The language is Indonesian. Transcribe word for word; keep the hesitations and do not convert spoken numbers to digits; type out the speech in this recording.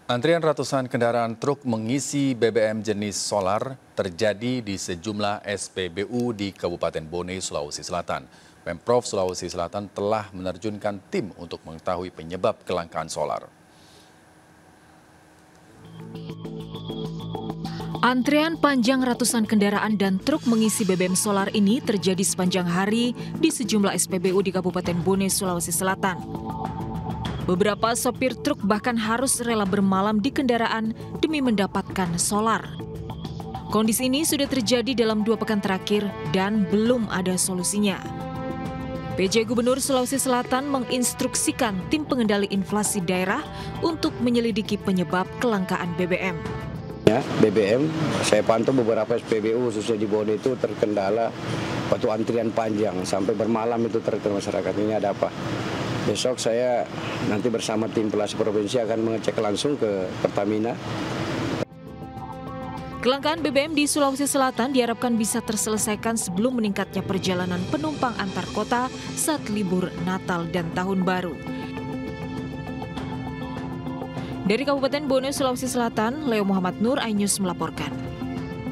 Antrian ratusan kendaraan truk mengisi B B M jenis solar terjadi di sejumlah S P B U di Kabupaten Bone, Sulawesi Selatan. Pemprov Sulawesi Selatan telah menerjunkan tim untuk mengetahui penyebab kelangkaan solar. Antrean panjang ratusan kendaraan dan truk mengisi B B M solar ini terjadi sepanjang hari di sejumlah S P B U di Kabupaten Bone, Sulawesi Selatan. Beberapa sopir truk bahkan harus rela bermalam di kendaraan demi mendapatkan solar. Kondisi ini sudah terjadi dalam dua pekan terakhir dan belum ada solusinya. P J Gubernur Sulawesi Selatan menginstruksikan tim pengendali inflasi daerah untuk menyelidiki penyebab kelangkaan B B M. Ya, B B M, saya pantau beberapa S P B U khususnya di Bone itu terkendala waktu antrian panjang sampai bermalam itu terkena masyarakat. Ini ada apa? Besok saya nanti bersama tim pelasi provinsi akan mengecek langsung ke Pertamina. Kelangkaan B B M di Sulawesi Selatan diharapkan bisa terselesaikan sebelum meningkatnya perjalanan penumpang antar kota saat libur Natal dan Tahun Baru. Dari Kabupaten Bone, Sulawesi Selatan, Leo Muhammad Nur, iNews melaporkan.